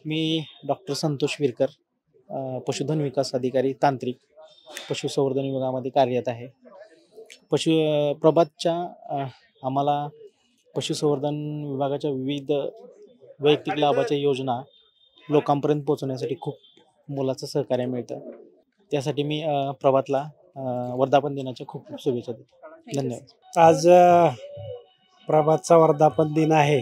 मी doctor Santosh Virkar, पशुधन विकास अधिकारी तांत्रिक, पशुसंवर्धन विभागामध्ये कार्यरत आहे. प्रभातच्या आम्हाला पशुसंवर्धन विभागाच्या विविध वैयक्तिक लाभाच्या योजना लोकांपर्यंत पोहोचवण्यासाठी खूप मोलाचं सहकार्य मिळतं. त्यासाठी मी प्रभातला वर्धापन दिनाच्या खूप खूप शुभेच्छा देतो. धन्यवाद. आज प्रभातचा वर्धापन दिन आहे.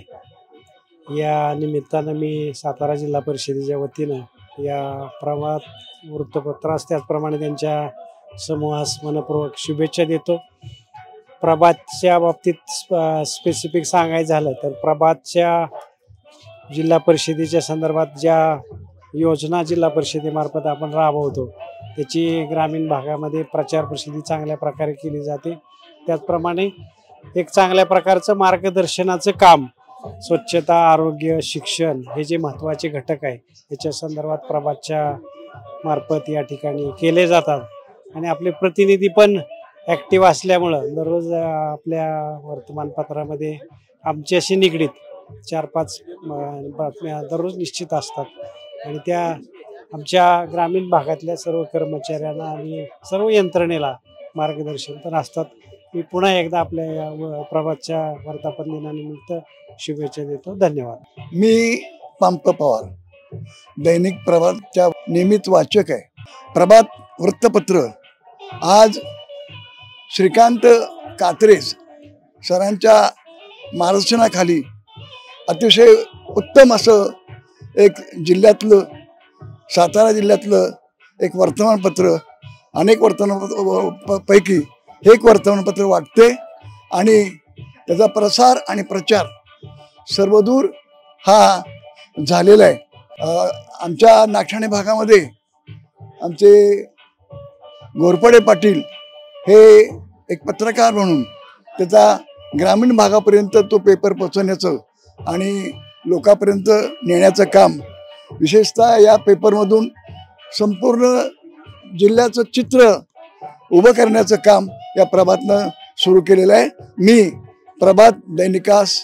या निमित्तानं मी सातारा जिल्हा परिषदेच्या वतीनं या प्रभात वृत्तपत्रास त्याचप्रमाणे त्यांच्या समूहास मनपूर्वक शुभेच्छा देतो. प्रभातच्या बाबतीत स्पेसिफिक सांगायचं झालं तर प्रभातच्या जिल्हा परिषदेच्या संदर्भात ज्या योजना जिल्हा परिषदेमार्फत आपण राबवतो त्याची ग्रामीण भागामध्ये प्रचार प्रसिद्धी चांगल्या प्रकारे केली जाते. त्याचप्रमाणे एक चांगल्या प्रकारचं मार्गदर्शनाचं काम, स्वच्छता, आरोग्य, शिक्षण हे जे महत्त्वाचे घटक आहे याच्या संदर्भात प्रभातच्या मार्फत या ठिकाणी केले जातात. आणि आपले प्रतिनिधी पण ॲक्टिव्ह असल्यामुळं दररोज आपल्या वर्तमानपत्रामध्ये आमच्याशी निगडीत 4-5 बातम्या दररोज निश्चित असतात. आणि त्या आमच्या ग्रामीण भागातल्या सर्व कर्मचाऱ्यांना आणि सर्व यंत्रणेला मार्गदर्शन पण असतात. मी पुन्हा एकदा आपल्या प्रभातच्या वर्धापन दिनानिमित्त शुभेच्छा देतो. धन्यवाद. मी पंप पवार, दैनिक प्रभातच्या नियमित वाचक आहे. प्रभात वृत्तपत्र आज श्रीकांत कात्रेज सरांच्या मार्गदर्शनाखाली अतिशय उत्तम असं एक जिल्ह्यातलं, सातारा जिल्ह्यातलं एक वर्तमानपत्र, अनेक वर्तमानपत्रांपैकी एक वर्तमानपत्र वाटते. आणि त्याचा प्रसार आणि प्रचार सर्वदूर हा झालेला आहे. आमच्या नागठाणे भागामध्ये आमचे घोरपडे पाटील हे एक पत्रकार म्हणून त्याचा ग्रामीण भागापर्यंत तो पेपर पोचवण्याचं आणि लोकांपर्यंत नेण्याचं काम, विशेषतः या पेपरमधून संपूर्ण जिल्ह्याचं चित्र उभं करण्याचं काम या प्रभातनं सुरू केलेलं आहे. मी प्रभात दैनिकास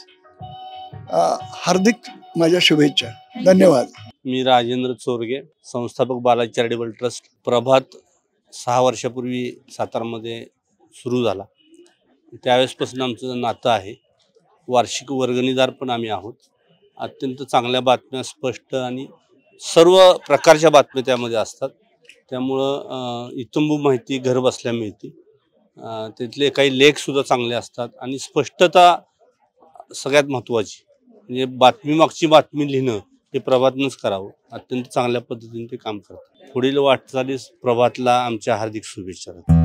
हार्दिक माझ्या शुभेच्छा. धन्यवाद. मी राजेंद्र चोरगे, संस्थापक बालाजी चॅरिटेबल ट्रस्ट. प्रभात 6 वर्षापूर्वी सातारामध्ये सुरू झाला. त्यावेळेसपासून आमचं नातं आहे. वार्षिक वर्गणीदार पण आम्ही आहोत. अत्यंत चांगल्या बातम्या, स्पष्ट आणि सर्व प्रकारच्या बातम्या त्यामध्ये असतात. त्यामुळं इत्तंभूत माहिती घर बसल्या मिळते. त्यातले काही लेखसुद्धा चांगले असतात आणि स्पष्टता सगळ्यात महत्त्वाची. म्हणजे बातमीमागची बातमी लिहिणं हे प्रभातनंच करावं. अत्यंत चांगल्या पद्धतीने ते काम करतात. पुढील वाटचालीस प्रभातला आमच्या हार्दिक शुभेच्छा.